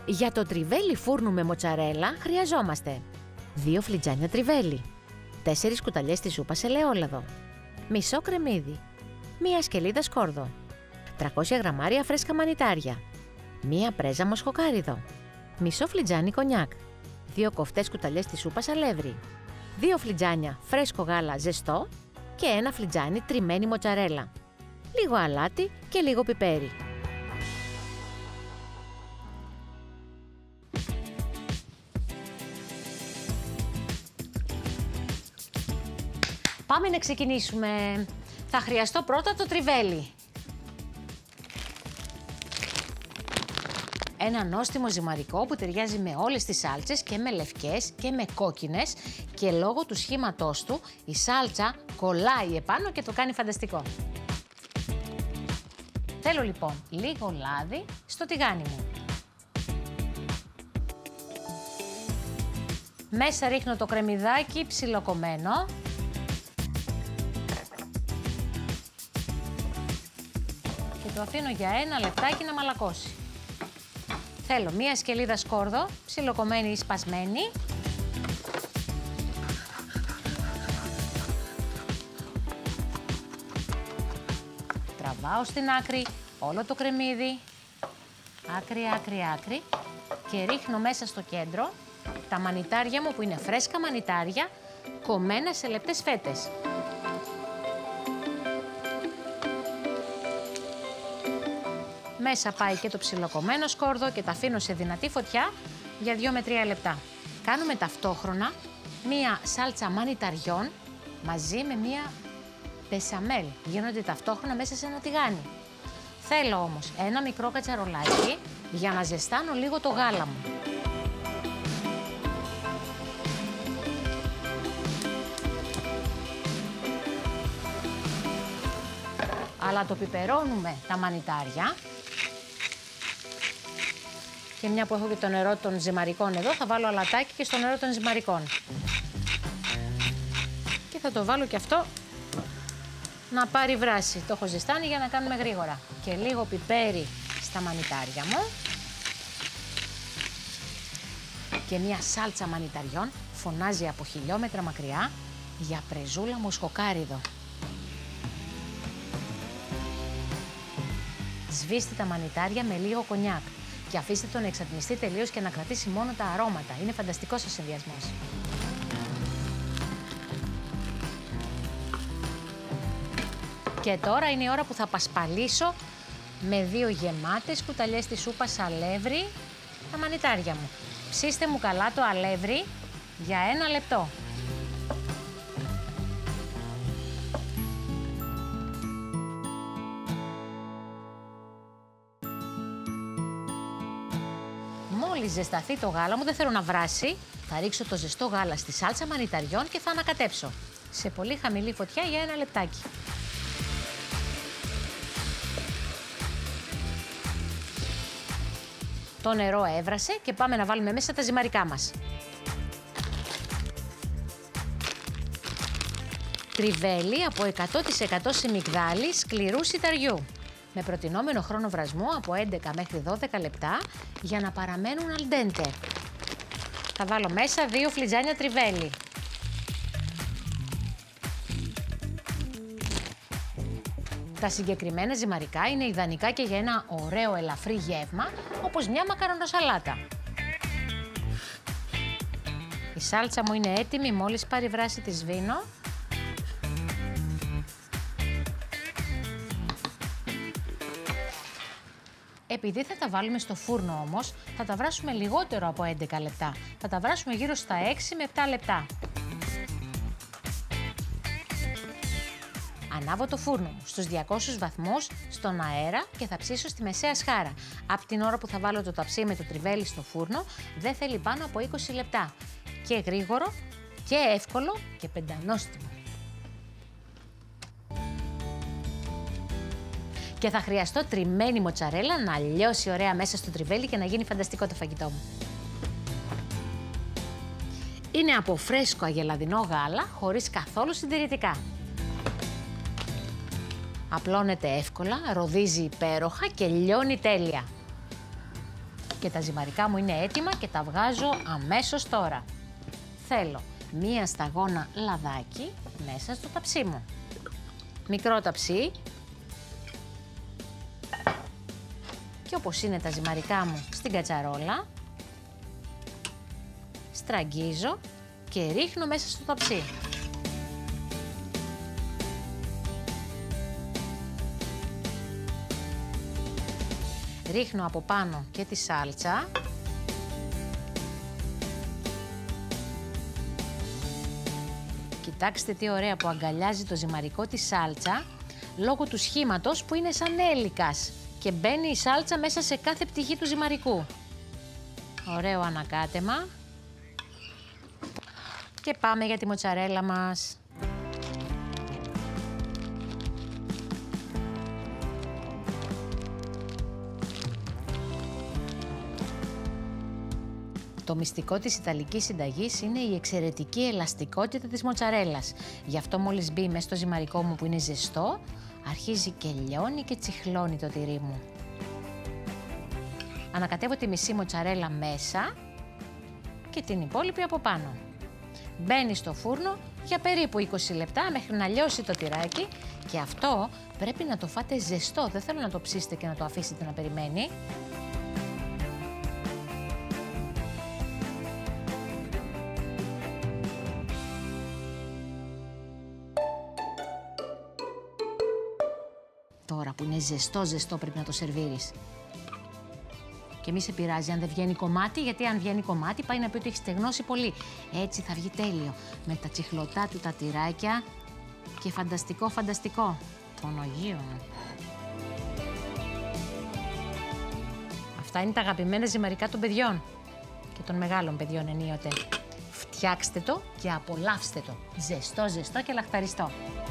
Για το τριβέλι φούρνου με μοτσαρέλα χρειαζόμαστε 2 φλιτζάνια τριβέλι, 4 κουταλιές της σούπας ελαιόλαδο, μισό κρεμμύδι, 1 σκελίδα σκόρδο, 300 γραμμάρια φρέσκα μανιτάρια, 1 πρέζα μοσχοκάριδο, μισό φλιτζάνι κονιάκ, 2 κοφτές κουταλιές της σούπας αλεύρι, 2 φλιτζάνια φρέσκο γάλα ζεστό και 1 φλιτζάνι τριμμένη μοτσαρέλα, λίγο αλάτι και λίγο πιπέρι. Πάμε να ξεκινήσουμε. Θα χρειαστώ πρώτα το τριβέλι. Ένα νόστιμο ζυμαρικό που ταιριάζει με όλες τις σάλτσες, και με λευκές και με κόκκινες, και λόγω του σχήματός του η σάλτσα κολλάει επάνω και το κάνει φανταστικό. Θέλω λοιπόν λίγο λάδι στο τηγάνι μου. Μέσα ρίχνω το κρεμμυδάκι ψιλοκομμένο. Και το αφήνω για 1 λεπτάκι να μαλακώσει. Θέλω 1 σκελίδα σκόρδο, ψιλοκομμένη ή σπασμένη. Τραβάω στην άκρη όλο το κρεμμύδι, άκρη, και ρίχνω μέσα στο κέντρο τα μανιτάρια μου που είναι φρέσκα μανιτάρια, κομμένα σε λεπτές φέτες. Μέσα πάει και το ψιλοκομμένο σκόρδο και τα αφήνω σε δυνατή φωτιά για 2 με 3 λεπτά. Κάνουμε ταυτόχρονα 1 σάλτσα μανιταριών μαζί με 1 μπεσαμέλ. Γίνονται ταυτόχρονα μέσα σε ένα τηγάνι. Θέλω όμως 1 μικρό κατσαρολάκι για να ζεστάνω λίγο το γάλα μου. Αλλά το πιπερώνουμε τα μανιτάρια. Και μια που έχω και το νερό των ζυμαρικών εδώ, θα βάλω αλατάκι και στο νερό των ζυμαρικών. Και θα το βάλω και αυτό να πάρει βράση. Το έχω ζεστάνει για να κάνουμε γρήγορα. Και λίγο πιπέρι στα μανιτάρια μου. Και μια σάλτσα μανιταριών φωνάζει από χιλιόμετρα μακριά για πρεζούλα μοσχοκάριδο. Σβήστε τα μανιτάρια με λίγο κονιάκ και αφήστε το να εξατμιστεί τελείως και να κρατήσει μόνο τα αρώματα. Είναι φανταστικός ο συνδυασμός. Και τώρα είναι η ώρα που θα πασπαλίσω με 2 γεμάτες κουταλιές της σούπας αλεύρι τα μανιτάρια μου. Ψήστε μου καλά το αλεύρι για 1 λεπτό. Μόλις ζεσταθεί το γάλα μου, δεν θέλω να βράσει, θα ρίξω το ζεστό γάλα στη σάλτσα μανιταριών και θα ανακατέψω σε πολύ χαμηλή φωτιά για 1 λεπτάκι. Το νερό έβρασε και πάμε να βάλουμε μέσα τα ζυμαρικά μας. Τριβέλι από 100% σιμιγδάλι σκληρού σιταριού, με προτινόμενο χρόνο βρασμού από 11 μέχρι 12 λεπτά για να παραμένουν al dente. Θα βάλω μέσα 2 φλιτζάνια τριβέλι. Τα συγκεκριμένα ζυμαρικά είναι ιδανικά και για ένα ωραίο ελαφρύ γεύμα, όπως μια μακαρονοσαλάτα. Η σάλτσα μου είναι έτοιμη, μόλις πάρει βράση τη σβήνω. Επειδή θα τα βάλουμε στο φούρνο όμως, θα τα βράσουμε λιγότερο από 11 λεπτά. Θα τα βράσουμε γύρω στα 6 με 7 λεπτά. Ανάβω το φούρνο μου στους 200 βαθμούς στον αέρα και θα ψήσω στη μεσαία σχάρα. Από την ώρα που θα βάλω το ταψί με το τριβέλι στο φούρνο, δεν θέλει πάνω από 20 λεπτά. Και γρήγορο και εύκολο και πεντανόστιμο. Και θα χρειαστώ τριμμένη μοτσαρέλα να λιώσει ωραία μέσα στο τριβέλι και να γίνει φανταστικό το φαγητό μου. Είναι από φρέσκο αγελαδινό γάλα, χωρίς καθόλου συντηρητικά. Απλώνεται εύκολα, ροδίζει υπέροχα και λιώνει τέλεια. Και τα ζυμαρικά μου είναι έτοιμα και τα βγάζω αμέσως τώρα. Θέλω μία σταγόνα λαδάκι μέσα στο ταψί μου. Μικρό ταψί. Και όπως είναι τα ζυμαρικά μου στην κατσαρόλα, στραγγίζω και ρίχνω μέσα στο ταψί. Ρίχνω από πάνω και τη σάλτσα. Κοιτάξτε τι ωραία που αγκαλιάζει το ζυμαρικό τη σάλτσα λόγω του σχήματος που είναι σαν έλικας και μπαίνει η σάλτσα μέσα σε κάθε πτυχή του ζυμαρικού. Ωραίο ανακάτεμα. Και πάμε για τη μοτσαρέλα μας. Το μυστικό της Ιταλικής συνταγής είναι η εξαιρετική ελαστικότητα της μοτσαρέλας. Γι' αυτό μόλις μπει μέσα στο ζυμαρικό μου που είναι ζεστό, αρχίζει και λιώνει και τσιχλώνει το τυρί μου. Ανακατεύω τη μισή μοτσαρέλα μέσα και την υπόλοιπη από πάνω. Μπαίνει στο φούρνο για περίπου 20 λεπτά μέχρι να λιώσει το τυράκι και αυτό πρέπει να το φάτε ζεστό, δεν θέλω να το ψήσετε και να το αφήσετε να περιμένει. Τώρα που είναι ζεστό πρέπει να το σερβίρεις. Και μη σε πειράζει αν δεν βγαίνει κομμάτι, γιατί αν βγαίνει κομμάτι πάει να πει ότι έχει στεγνώσει πολύ. Έτσι θα βγει τέλειο. Με τα τσιχλωτά του τα τυράκια και φανταστικό. Παναγία μου. Αυτά είναι τα αγαπημένα ζυμαρικά των παιδιών. Και των μεγάλων παιδιών ενίοτε. Φτιάξτε το και απολαύστε το. Ζεστό και λαχταριστό.